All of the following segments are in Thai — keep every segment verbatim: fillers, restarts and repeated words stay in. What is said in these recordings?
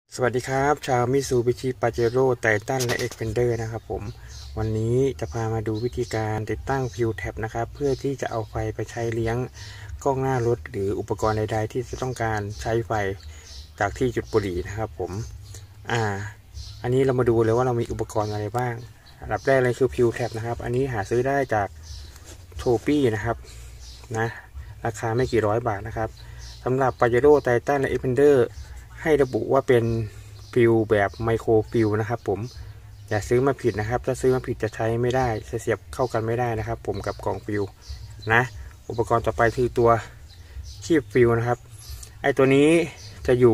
สวัสดีครับชาวมิซูบิชิปาเจโร่ไททันและเอ็กเพนเดอร์นะครับผมวันนี้จะพามาดูวิธีการติดตั้งฟิวแท็บนะครับเพื่อที่จะเอาไฟไปใช้เลี้ยงกล้องหน้ารถหรืออุปกรณ์ใดๆที่จะต้องการใช้ไฟจากที่จุดบุหรี่นะครับผมอ่าอันนี้เรามาดูเลยว่าเรามีอุปกรณ์อะไรบ้างอันดับแรกเลยคือฟิวแท็บนะครับอันนี้หาซื้อได้จากโชปี้นะครับนะราคาไม่กี่ร้อยบาทนะครับสำหรับปาเจโร่ไททันและเอ็กเพนเดอร์ให้ระบุว่าเป็นฟิวแบบไมโครฟิวนะครับผมอย่าซื้อมาผิดนะครับถ้าซื้อมาผิดจะใช้ไม่ได้จะเสียบเข้ากันไม่ได้นะครับผมกับกล่องฟิวนะอุปกรณ์ต่อไปคือตัวคีบฟิวนะครับไอตัวนี้จะอยู่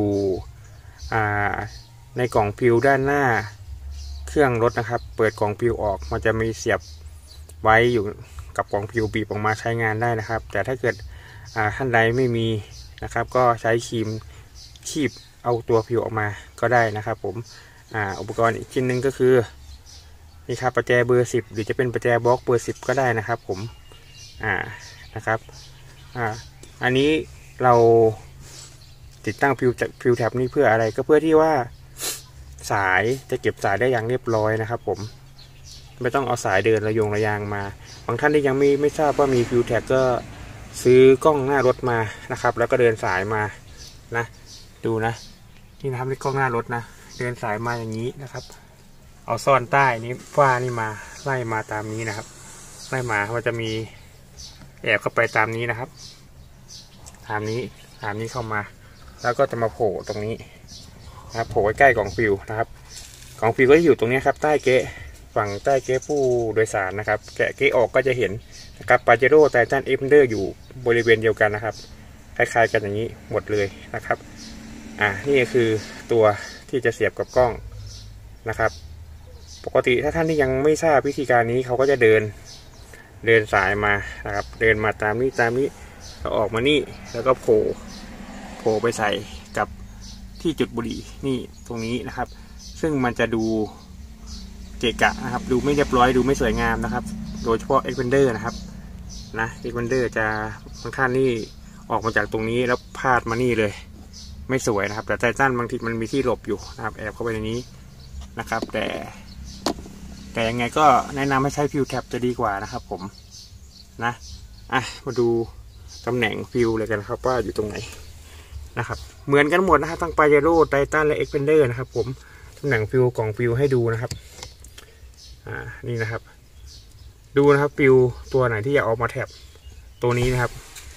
ในกล่องฟิวด้านหน้าเครื่องรถนะครับเปิดกล่องฟิวออกมันจะมีเสียบไว้อยู่กับกล่องฟิวบีบออกมาใช้งานได้นะครับแต่ถ้าเกิดท่านใดไม่มีนะครับก็ใช้ครีมคีบเอาตัวฟิวออกมาก็ได้นะครับผมอ่าอุปกรณ์อีกชิ้นหนึ่งก็คือนี่ครับประแจเบอร์สิบหรือจะเป็นประแจบล็อกเบอร์สิบก็ได้นะครับผมอ่านะครับอ่าอันนี้เราติดตั้งฟิวฟิวแท็บนี้เพื่ออะไรก็เพื่อที่ว่าสายจะเก็บสายได้อย่างเรียบร้อยนะครับผมไม่ต้องเอาสายเดินระยงระยางมาบางท่านที่ยังไม่ไม่ทราบว่ามีฟิวแท็บก็ซื้อกล้องหน้ารถมานะครับแล้วก็เดินสายมานะดูนะนี่นะครับนี่กล้องหน้ารถนะเดินสายมาอย่างนี้นะครับเอาซ่อนใต้นี้ฝ้านี่มาไล่มาตามนี้นะครับไล่มามันจะมีแอบเข้าไปตามนี้นะครับตามนี้ตามนี้เข้ามาแล้วก็จะมาโผล่ตรงนี้นะครับโผล่ใกล้กล่องฟิวนะครับกล่องฟิวก็อยู่ตรงนี้ครับใต้เก๊ะฝั่งใต้เก๊ะผู้โดยสารนะครับแกะเก๊ะออกก็จะเห็นนะครับปาเจโร่ไททันเอ็กเพนเดอร์อยู่บริเวณเดียวกันนะครับคล้ายๆกันอย่างนี้หมดเลยนะครับอ่านี่คือตัวที่จะเสียบกับกล้องนะครับปกติถ้าท่านที่ยังไม่ทราบวิธีการนี้เขาก็จะเดินเดินสายมานะครับเดินมาตามนี้ตามนี้แล้วออกมานี่แล้วก็โผล่โผล่ไปใส่กับที่จุดบุหรี่นี่ตรงนี้นะครับซึ่งมันจะดูเกะกะนะครับดูไม่เรียบร้อยดูไม่สวยงามนะครับโดยเฉพาะเอ็กเพนเดอร์นะครับนะเอ็กเพนเดอร์จะบางท่านนี่ออกมาจากตรงนี้แล้วพาดมานี่เลยไม่สวยนะครับแต่ไททันบางทีมันมีที่หลบอยู่นะครับแอบเข้าไปในนี้นะครับแต่แต่ยังไงก็แนะนำให้ใช้ฟิวแท็บจะดีกว่านะครับผมนะอ่ะมาดูตำแหน่งฟิวเลยกันครับว่าอยู่ตรงไหนนะครับเหมือนกันหมดนะครับทั้งปาเจโร่ไททันและเอ็กเพนเดอร์นะครับผมตำแหน่งฟิวกล่องฟิวให้ดูนะครับอ่านี่นะครับดูนะครับฟิวตัวไหนที่จะออกมาแท็บตัวนี้นะครับ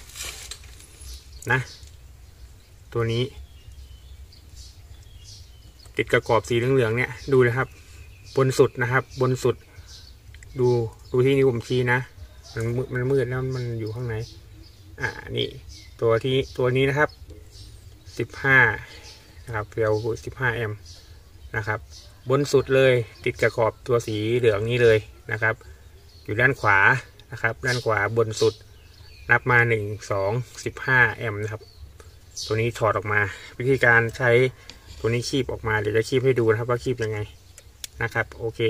นะตัวนี้ติดกระกอบสีเหลืองๆเนี่ยดูนะครับบนสุดนะครับบนสุดดูดูที่นิ้วผมชี้นะมันมันมืดแล้วมันอยู่ข้างในอ่านี่ตัวที่ตัวนี้นะครับสิบห้านะครับเฟลสิบห้าแอมป์นะครับบนสุดเลยติดกระกอบตัวสีเหลืองนี้เลยนะครับอยู่ด้านขวานะครับด้านขวาบนสุดนับมาหนึ่ง สอง สิบห้าแอมป์นะครับตัวนี้ถอดออกมาวิธีการใช้ตัวนี้คีบออกมาเดี๋ยวจะคีบให้ดูนะครับว่าคีบยังไงนะครับโอเค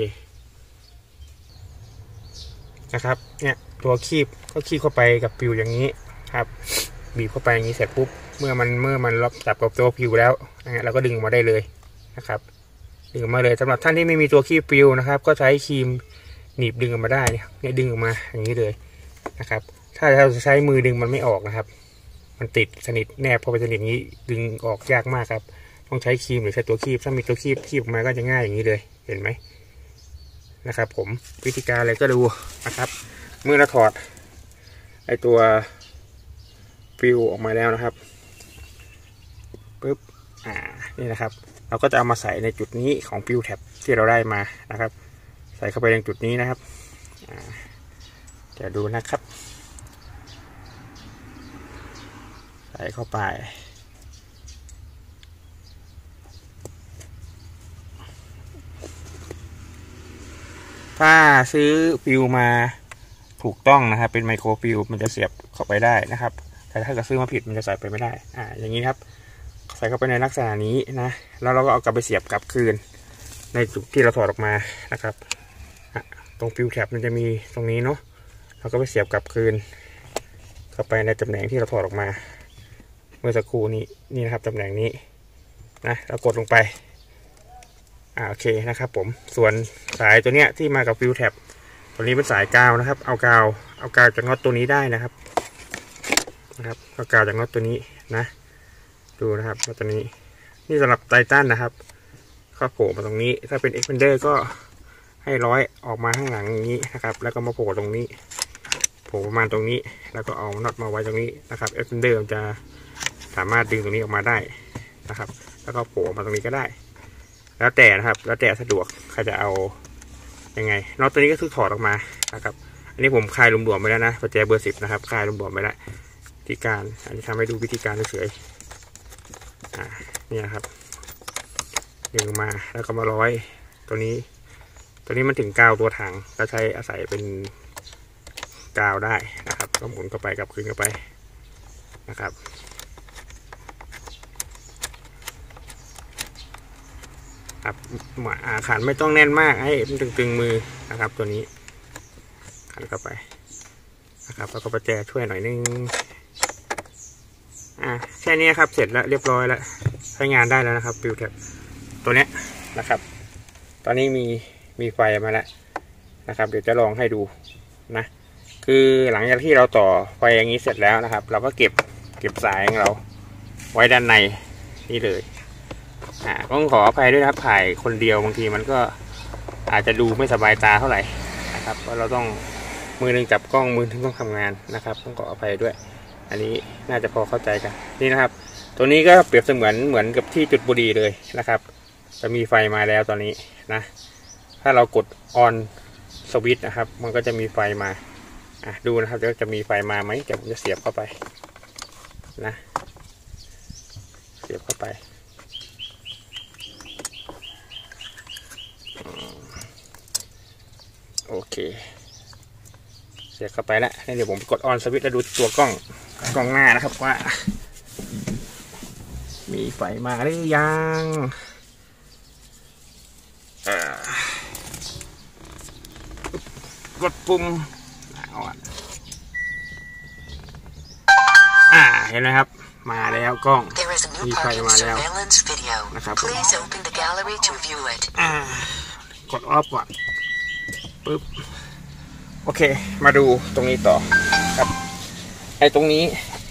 นะครับเนี่ยตัวคีบก็คีบเข้าไปกับฟิวอย่างนี้ครับบีบเข้าไปอย่างนี้เสร็จปุ๊บเมื่อมันเมื่อมันรับจับกับตัวฟิวแล้วนะฮะเราก็ดึงออกมาได้เลยนะครับดึงออกมาเลยสำหรับท่านที่ไม่มีตัวคีบฟิวนะครับก็ใช้ครีมหนีบดึงออกมาได้เนี่ยดึงออกมาอย่างนี้เลยนะครับถ้าเราใช้มือดึงมันไม่ออกนะครับมันติดสนิทแนบพอไปสนิทนี้ดึงออกยากมากครับต้องใช้ครีมหรือใช้ตัวคีบถ้ามีตัวคีบคีบออกมาก็จะง่ายอย่างนี้เลยเห็นไหมนะครับผมวิธีการอะไรก็ดูนะครับเมื่อเราถอดไอตัวฟิวออกมาแล้วนะครับปึ๊บอ่านี่นะครับเราก็จะเอามาใส่ในจุดนี้ของฟิวแท็บที่เราได้มานะครับใส่เข้าไปในจุดนี้นะครับอ่าจะดูนะครับใส่เข้าไปถ้าซื้อฟิวมาถูกต้องนะครับเป็นไมโครฟิวมันจะเสียบเข้าไปได้นะครับแต่ถ้าเกิดซื้อมาผิดมันจะใส่ไปไม่ได้อ่าอย่างนี้ครับใส่เข้าไปในลักษณะนี้นะแล้วเราก็เอากลับไปเสียบกลับคืนในจุดที่เราถอดออกมานะครับตรงฟิวแท็บมันจะมีตรงนี้เนาะเราก็ไปเสียบกลับคืนเข้าไปในตำแหน่งที่เราถอดออกมาเมื่อสักครู่นี้นี่นะครับตำแหน่งนี้นะเรากดลงไปอ่าโอเคนะครับผมส่วนสายตัวเนี้ยที่มากับฟิวแท็บตัวนี้เป็นสายกาวนะครับเอากาวเอากาวจากน็อตตัวนี้ได้นะครับนะครับเอากาวจากน็อตตัวนี้นะดูนะครับน็อตตัวนี้นี่สำหรับไททันนะครับก็โผล่มาตรงนี้ถ้าเป็น Expander ก็ให้ร้อยออกมาข้างหลังอย่างนี้นะครับแล้วก็มาโผล่ตรงนี้โผล่ประมาณตรงนี้แล้วก็เอาน็อตมาไว้ตรงนี้นะครับ Expander จะสามารถดึงตรงนี้ออกมาได้นะครับแล้วก็โผล่มาตรงนี้ก็ได้แล้วแต่นะครับแล้วแต่สะดวกใครจะเอายังไงน็อตตัวนี้ก็คือถอดออกมานะครับอันนี้ผมคลายรวมๆไปแล้วนะประแจเบอร์สิบนะครับคลายรวมๆไปแล้ววิธีการอันนี้ทำให้ดูวิธีการเฉยๆอ่านี่นะครับดึงมาแล้วก็มาร้อยตัวนี้ตัวนี้มันถึงกาวตัวถังก็ใช้อาศัยเป็นกาวได้นะครับก็หมุนเข้าไปกลับคืนเข้าไปนะครับครับขันไม่ต้องแน่นมากให้ตึงๆมือนะครับตัวนี้ขันเข้าไปนะครับแล้วก็ประแจช่วยหน่อยนึงอ่าแค่นี้ครับเสร็จแล้วเรียบร้อยแล้วใช้งานได้แล้วนะครับฟิวแท็บตัวเนี้ยนะครับตอนนี้มีมีไฟมาแล้วนะครับเดี๋ยวจะลองให้ดูนะคือหลังจากที่เราต่อไฟอย่างนี้เสร็จแล้วนะครับเราก็เก็บเก็บสายของเราไว้ด้านในนี่เลยอ่าต้องขออภัยด้วยนะครับถ่ายคนเดียวบางทีมันก็อาจจะดูไม่สบายตาเท่าไหร่นะครับเพราะเราต้องมือหนึ่งจับกล้องมือหนึ่งต้องทำงานนะครับต้องขออภัยด้วยอันนี้น่าจะพอเข้าใจกันนี่นะครับตัวนี้ก็เปรียบเสมือนเหมือนกับที่จุดบุหรี่เลยนะครับจะมีไฟมาแล้วตอนนี้นะถ้าเรากดออนสวิตช์นะครับมันก็จะมีไฟมาอ่ะดูนะครับจะมีไฟมาไหมเดี๋ยวผมจะเสียบเข้าไปนะเสียบเข้าไปโอเคเสียบเข้าไปแล้วเดี๋ยวผมกดออนสวิตช์แล้วดูตัวกล้องกล้องหน้านะครับว่ามีไฟมาหรือยังกดปุ่มอ่าเห็นไหมครับมาแล้วกล้องมีไฟมาแล้วนะครับอ่ากดออฟก่อนปึ๊บโอเคมาดูตรงนี้ต่อครับไอ้ตรงนี้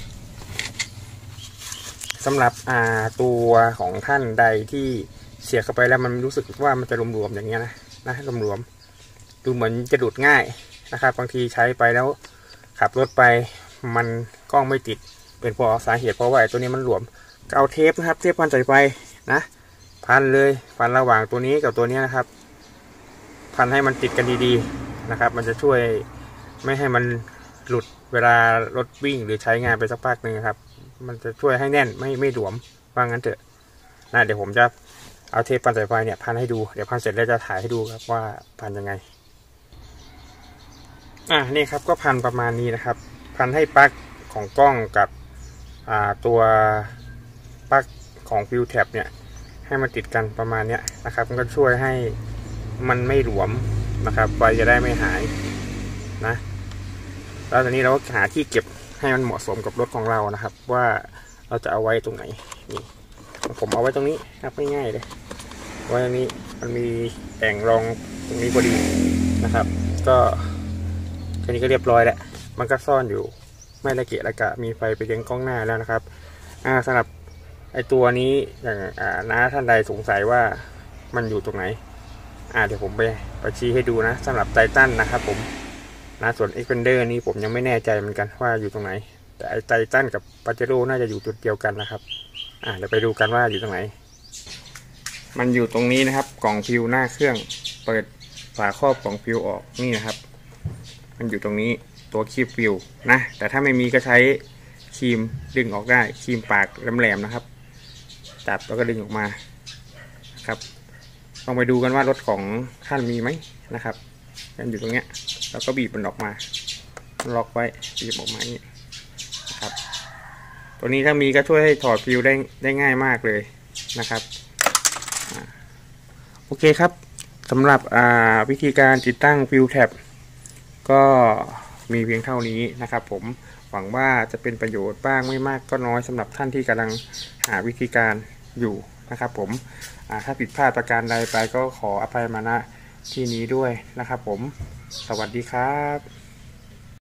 สำหรับอ่าตัวของท่านใดที่เสียบเข้าไปแล้วมันรู้สึกว่ามันจะรวมๆอย่างเงี้ยนะนะรวมๆดูเหมือนจะดูดง่ายนะครับบางทีใช้ไปแล้วขับรถไปมันกล้องไม่ติดเป็นเพราะสาเหตุเพราะว่าตัวนี้มันหลวมเอาเทปนะครับเทปพันสายไฟนะพันเลยพันระหว่างตัวนี้กับตัวนี้นะครับพันให้มันติดกันดีๆนะครับมันจะช่วยไม่ให้มันหลุดเวลารถวิ่งหรือใช้งานไปสักพักหนึ่งครับมันจะช่วยให้แน่นไม่ไม่หลวมว่างั้นเถอะนะเดี๋ยวผมจะเอาเทปพันสายไฟเนี่ยพันให้ดูเดี๋ยวพันเสร็จแล้วจะถ่ายให้ดูครับว่าพันยังไงอ่ะนี่ครับก็พันประมาณนี้นะครับพันให้ปลั๊กของกล้องกับอ่าตัวปลั๊กของฟิวแท็บเนี่ยให้มันติดกันประมาณเนี้ยนะครับมันก็ช่วยให้มันไม่หลวมนะครับไฟจะได้ไม่หายนะแล้วตอนนี้เราก็หาที่เก็บให้มันเหมาะสมกับรถของเรานะครับว่าเราจะเอาไว้ตรงไหนนี่ผมเอาไว้ตรงนี้ครับง่ายๆเลยไว้ตรงนี้มันมีแอ่งรองตรงนี้พอดีนะครับก็แค่นี้ก็เรียบร้อยแล้วมันก็ซ่อนอยู่ไม่ละเกะละกะมีไฟไปเลี้ยงกล้องหน้าแล้วนะครับอ่าสำหรับไอตัวนี้อย่างอ่าน้าท่านใดสงสัยว่ามันอยู่ตรงไหนอ่าเดี๋ยวผมไปไปชี้ให้ดูนะสำหรับไททันนะครับผมนะส่วน Expander นี้ผมยังไม่แน่ใจเหมือนกันว่าอยู่ตรงไหนแต่ไอไททันกับปาเจโร่น่าจะอยู่จุดเดียวกันนะครับอ่าเดี๋ยวไปดูกันว่าอยู่ตรงไหนมันอยู่ตรงนี้นะครับกล่องฟิวหน้าเครื่องเปิดฝาครอบกล่องฟิวออกนี่นะครับมันอยู่ตรงนี้ตัวคีบฟิวนะแต่ถ้าไม่มีก็ใช้ครีมดึงออกได้ครีมปากแหลมๆนะครับจับแล้วก็ดึงออกมาครับลองไปดูกันว่ารถของท่านมีไหมนะครับมันอยู่ตรงเนี้ยแล้วก็บีบมันออกมาล็อกไว้บีบออกมาอย่างนี้นะครับตัวนี้ถ้ามีก็ช่วยให้ถอดฟิวได้ได้ง่ายมากเลยนะครับโอเคครับสำหรับวิธีการติดตั้งฟิวแท็บก็มีเพียงเท่านี้นะครับผมหวังว่าจะเป็นประโยชน์บ้างไม่มากก็น้อยสำหรับท่านที่กำลังหาวิธีการอยู่นะครับผมถ้าผิดพลาดประการใดไปก็ขออภัยมาณที่นี้ด้วยนะครับผมสวัสดีครับ